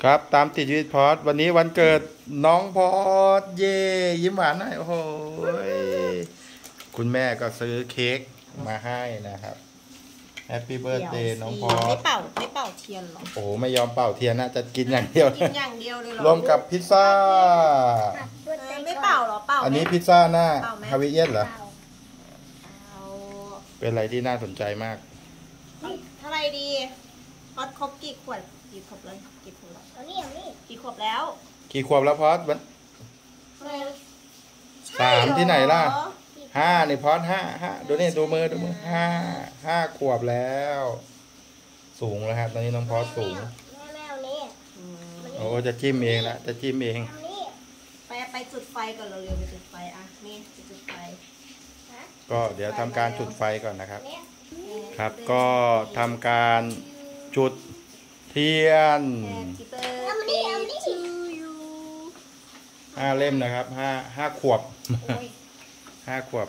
ครับตามติดชีวิตพอดวันนี้วันเกิดน้องพอดเย่ยิ้มหวานหน่อยโอ้โหคุณแม่ก็ซื้อเค้กมาให้นะครับแฮปปี้เบิร์ a เดย์น้องพอดไม่เป่าเทียนหรอโอ้ไม่ยอมเป่าเทียนนะจะกินอย่างเดียวกินอย่างเดียวเลยหรอรวมกับพิซซ่าไม่เป่าหรอเป่าอันนี้พิซซ่าหน้าฮาวายเอียนเหรอเป็นอะไรที่น่าสนใจมากเท่าไรดีพอดครบกี่ขวดกี่ขวบเลยกี่ขวบแล้วนี่กี่ขวบแล้วกี่ขวบแล้วพอด3ที่ไหนล่ะ5นี่พอด5ดูนี่ดูมือห้าขวบแล้วสูงแล้วครับตอนนี้น้องพอดสูงโอ้จะจิ้มเองละจะจิ้มเองไปจุดไฟก่อนเร็วๆไปจุดไฟอ่ะนี่จุดไฟก็เดี๋ยวทำการจุดไฟก่อนนะครับครับก็ทำการจุดเทียน5 เล่มนะครับห้าขวบ5 ขวบ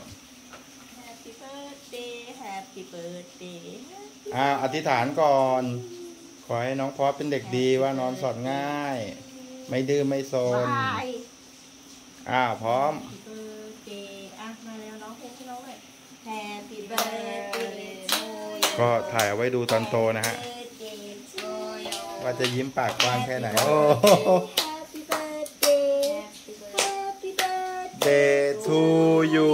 อธิษฐานก่อนขอให้น้องพอดเป็นเด็กดีว่านอนสอนง่ายไม่ดื้อไม่โซนพร้อมมาแล้วน้องเพลงให้น้องหน่อย Happy birthday ก็ถ่ายเอาไว้ดูตอนโตนะฮะว่าจะยิ้มปากกว้างแค่ไหนโอ้ Happy birthday Happy birthday to you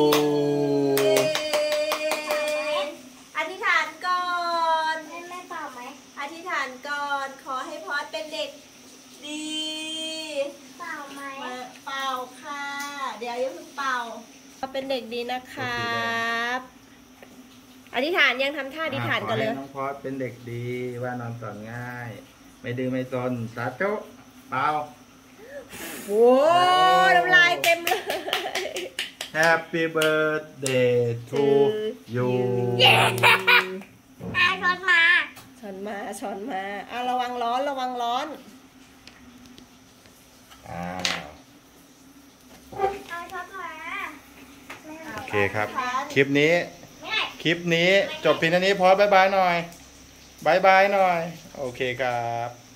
อธิษฐานก่อนแม่เป่าไหมอธิษฐานก่อนขอให้พอดเป็นเด็กดีเป่าไหมเป่าค่ะเดี๋ยวยังเป่าเป็นเด็กดีนะครับอธิษฐานยังทำท่าอธิษฐานกันเลยน้องพอดเป็นเด็กดีว่านอนสอนง่ายไม่ดื้อไม่ซนสาธุเป่าโอ้น้ำลายเต็มเลย Happy birthday to you ช้อนมาระวังร้อนโอเคครับคลิปนี้จบเพียงเท่านี้พอบ๊ายบายหน่อยโอเคครับ